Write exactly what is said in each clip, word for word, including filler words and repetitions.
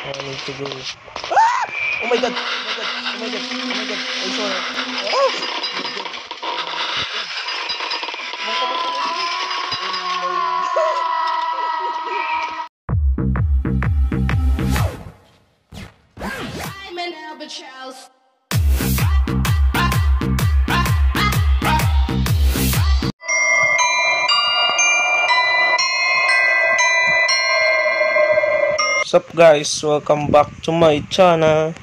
I need to go. Ah! Oh my god! Oh my god! Oh my god! Oh my god! I saw her. Oh! Oh my god! Oh my god! I'm an albatross. What's up guys? Welcome back to my channel.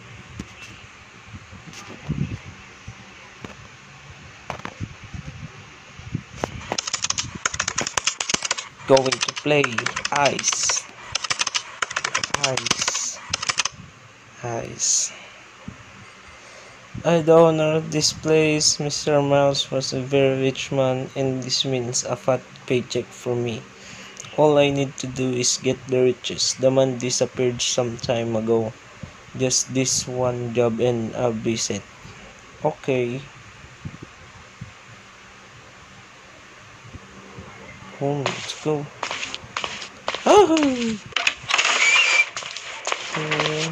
Going to play ice. Ice. Ice. I, the owner of this place, Mister Miles, was a very rich man, and this means a fat paycheck for me. All I need to do is get the riches. The man disappeared some time ago. Just this one job and I'll be set. Okay. Oh, let's go. Oh! Okay.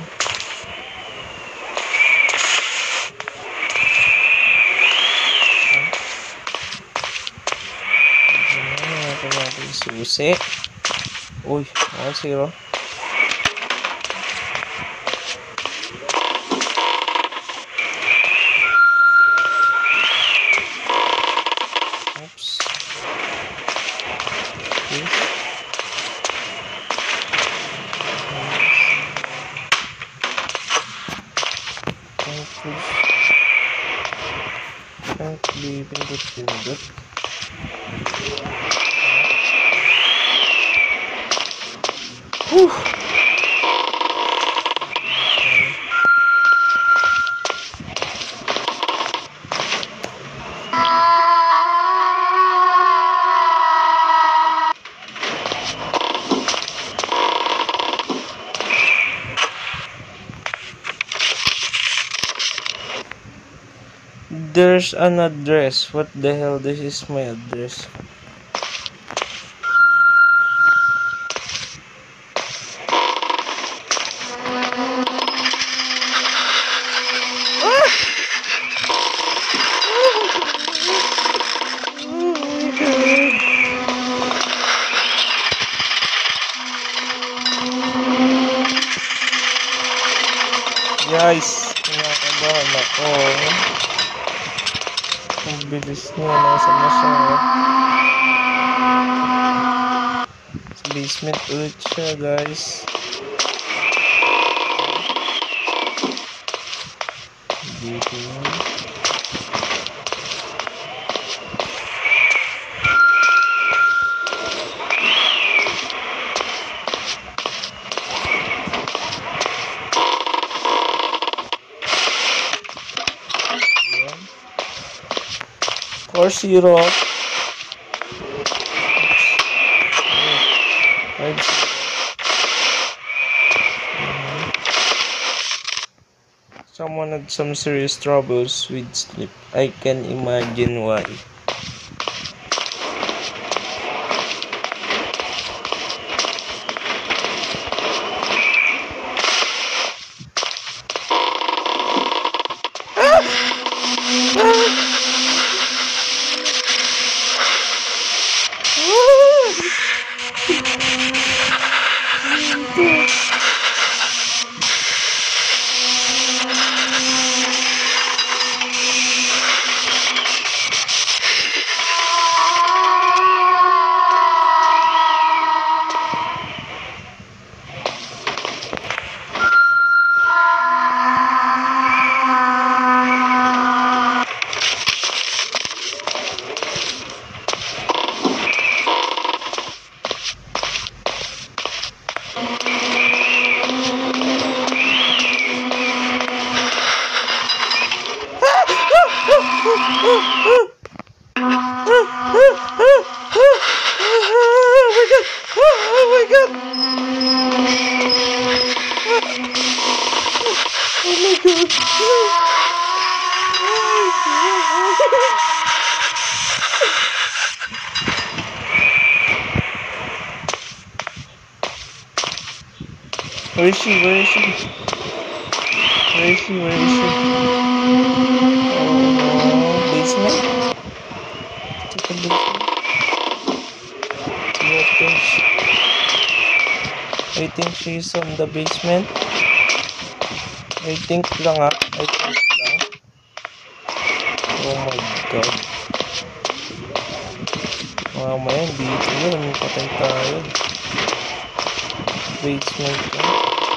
Ito natin susi. Uy, one zero. Oops. Okay. Can't be pindot-pindot. Whew. There's an address. What the hell? This is my address. Guys, kinakabahan ako. Ang bilis niya. Nasa na siya. Sa basement ulit siya, guys. Dito yun. Or zero. Right. Someone had some serious troubles with sleep. I can imagine why. Where is she? Where is she? Where is she? Where is she? Oh, basement? Take a basement. Yeah, I think she, I think she's on the basement. I think lang ah. I think lang. Oh my god. Mamaya, dito yun. Patay tayo. Basement yun.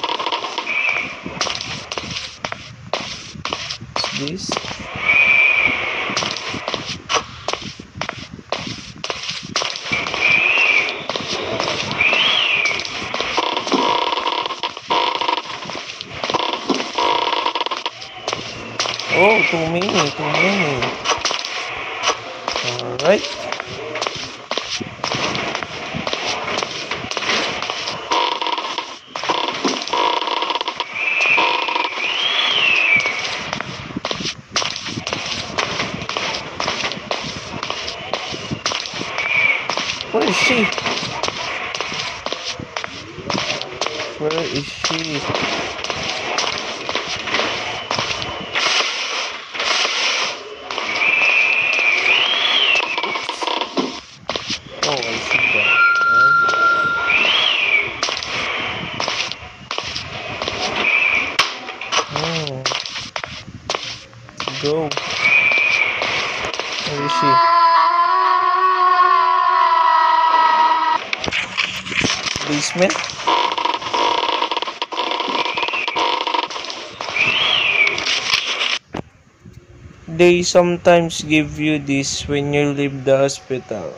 What's this? Oh, too many, too many. Alright. Where is she? Where is she? Oh, I see that. Hmm. Let's go. Where is she? Basement? They sometimes give you this when you leave the hospital.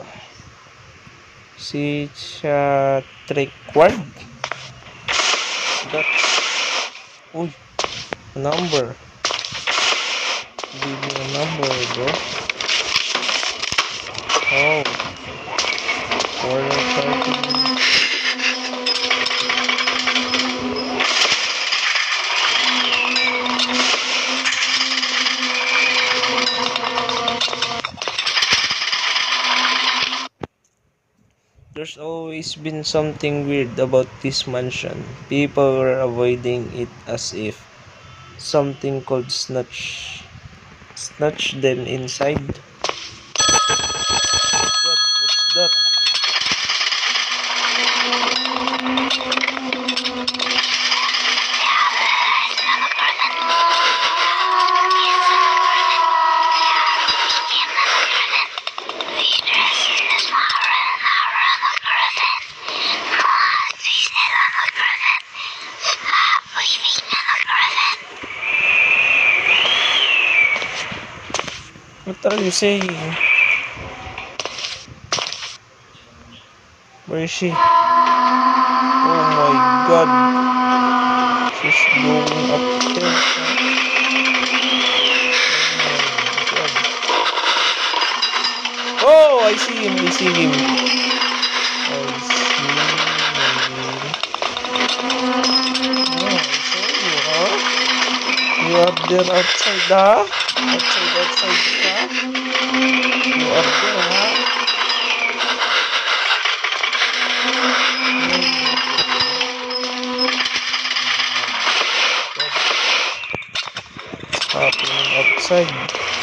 Cicatric ward? That. Uy, number. Give me a number, bro. Oh. Order There's always been something weird about this mansion. People were avoiding it as if something could snatch snatch them inside. God, what's that? What are you saying? Where is she? Oh my god. She's going up there. Oh, I see him. I see him. I see him. Oh, I saw you, huh? You are there outside, huh? Outside, outside, huh? You are there, huh? What's happening outside?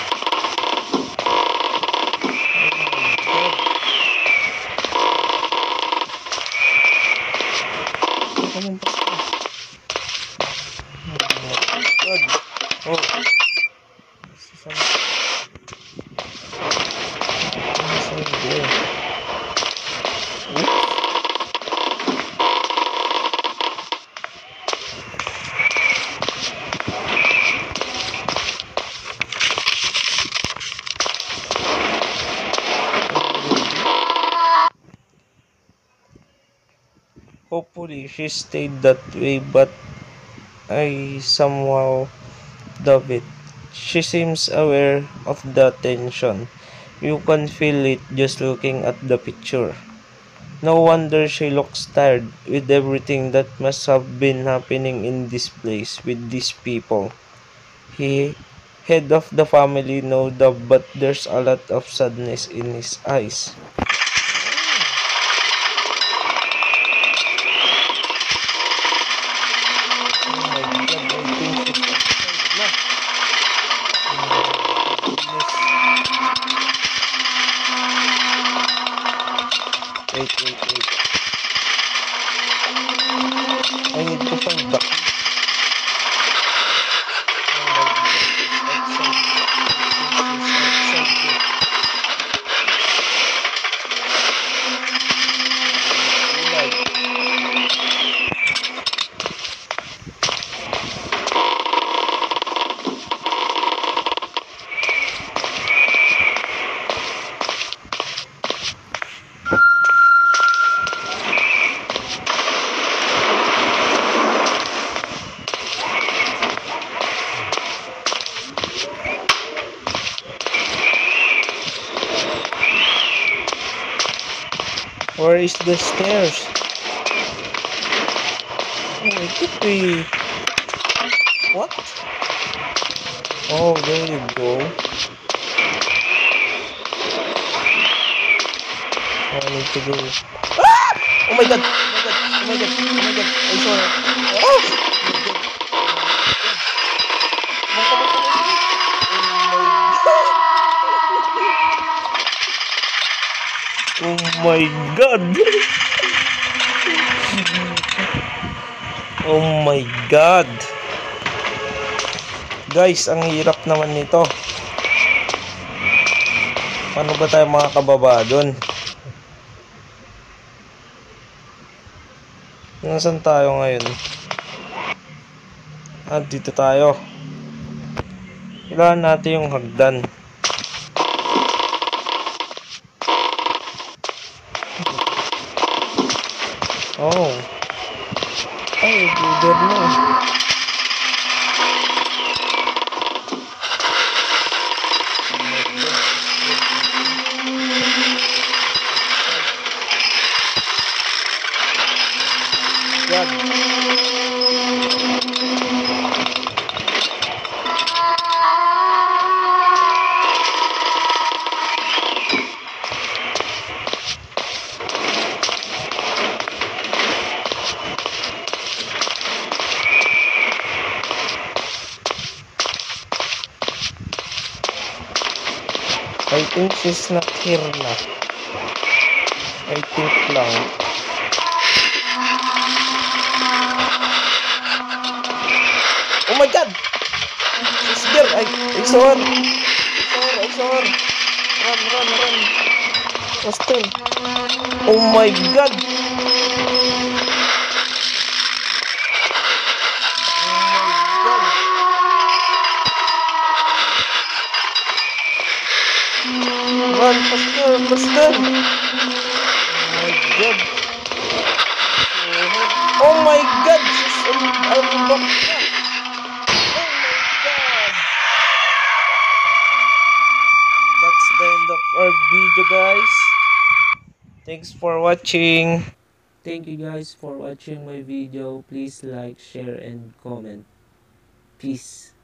Oh, this is some inside there. Oops. Hopefully she stayed that way, but I somehow doubt it. She seems aware of the tension. You can feel it just looking at the picture. No wonder she looks tired with everything that must have been happening in this place with these people. He, head of the family, no doubt, but there's a lot of sadness in his eyes. I need to find back. Where is the stairs? Oh, it could be. What? Oh, there you go. Oh, I need to go. Ah! Oh my god! Oh my god! Oh my god! Oh my god! I saw her. Oh! Oh my god! Oh my god! Guys, ang hirap naman nito. Paano ba tayo makakababa dun? Nasaan tayo ngayon? Ah, dito tayo. Kailangan natin yung hagdan. Oh. Ay, leader mo. God. I think she's not here na. I think lang. Oh my god! She's there! I, I saw her! I saw her! I saw her! Run, run, run! Austin! Oh my god! Run, faster, faster! Oh my god! Oh my god! She's un unlocked na! Oh my god! That's the end of our video, guys. Thanks for watching. Thank you guys for watching my video. Please like, share, and comment. Peace.